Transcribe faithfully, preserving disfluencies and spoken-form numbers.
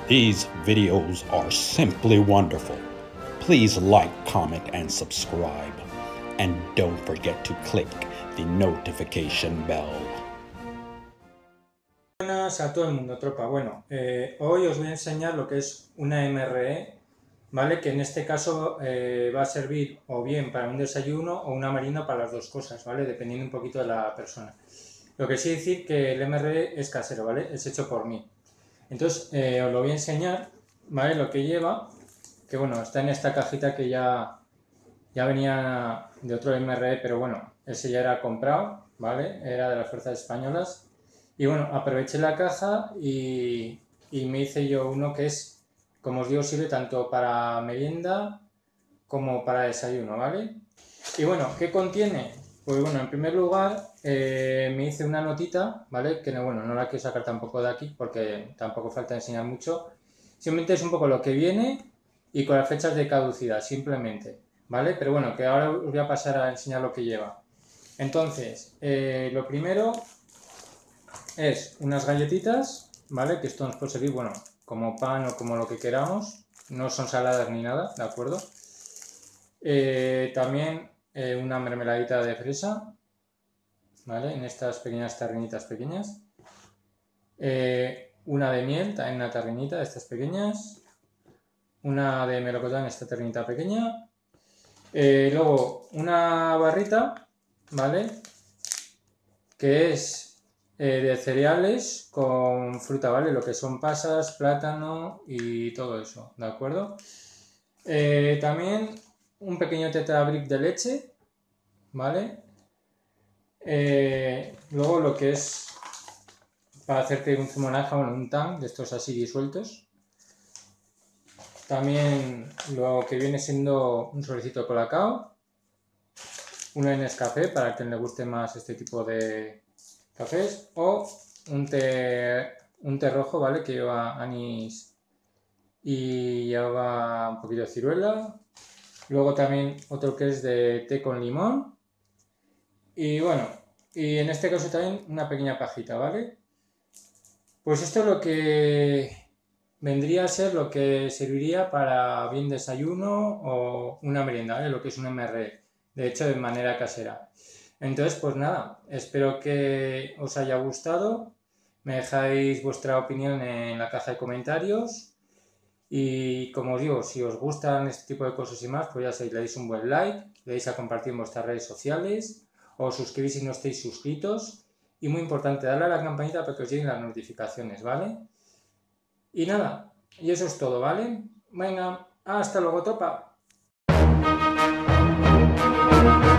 These videos are simply wonderful. Please like, comment, and subscribe. And don't forget to click the notification bell. Buenas a todo el mundo, tropa. Bueno, eh, hoy os voy a enseñar lo que es una M R E, ¿vale? Que en este caso eh, va a servir o bien para un desayuno o una merienda, para las dos cosas, ¿vale? Dependiendo un poquito de la persona. Lo que sí decir que el M R E es casero, ¿vale? Es hecho por mí. Entonces, eh, os lo voy a enseñar, ¿vale? Lo que lleva, que bueno, está en esta cajita que ya, ya venía de otro M R E, pero bueno, ese ya era comprado, ¿vale? Era de las fuerzas españolas. Y bueno, aproveché la caja y, y me hice yo uno que es, como os digo, sirve tanto para merienda como para desayuno, ¿vale? Y bueno, ¿qué contiene? Pues bueno, en primer lugar eh, me hice una notita, ¿vale? Que no, bueno, no la quiero sacar tampoco de aquí porque tampoco falta enseñar mucho. Simplemente es un poco lo que viene y con las fechas de caducidad, simplemente, ¿vale? Pero bueno, que ahora os voy a pasar a enseñar lo que lleva. Entonces, eh, lo primero es unas galletitas, ¿vale? Que esto nos puede servir, bueno, como pan o como lo que queramos. No son saladas ni nada, ¿de acuerdo? Eh, también eh, una mermeladita de fresa, ¿vale? En estas pequeñas tarrinitas pequeñas. Eh, una de miel, también una tarrinita de estas pequeñas. Una de melocotón, esta tarrinita pequeña. Eh, luego una barrita, ¿vale? Que es eh, de cereales con fruta, ¿vale? Lo que son pasas, plátano y todo eso, ¿de acuerdo? Eh, también un pequeño tetrabric de leche, ¿vale? Eh, luego lo que es para hacerte un zumo naranja, bueno, un tan de estos así disueltos. También lo que viene siendo un sobrecito de colacao, uno de Nescafé para quien le guste más este tipo de cafés, o un té, un té rojo, ¿vale? Que lleva anís y lleva un poquito de ciruela. Luego también otro que es de té con limón. Y bueno, y en este caso también una pequeña pajita, ¿vale? Pues esto es lo que vendría a ser lo que serviría para bien desayuno o una merienda, ¿vale? Lo que es un M R E, de hecho de manera casera. Entonces, pues nada, espero que os haya gustado. Me dejáis vuestra opinión en la caja de comentarios. Y como os digo, si os gustan este tipo de cosas y más, pues ya sabéis, le dais un buen like, le dais a compartir en vuestras redes sociales, os suscribís si no estáis suscritos. Y muy importante, darle a la campanita para que os lleguen las notificaciones, ¿vale? Y nada, y eso es todo, ¿vale? Venga, hasta luego, tropa.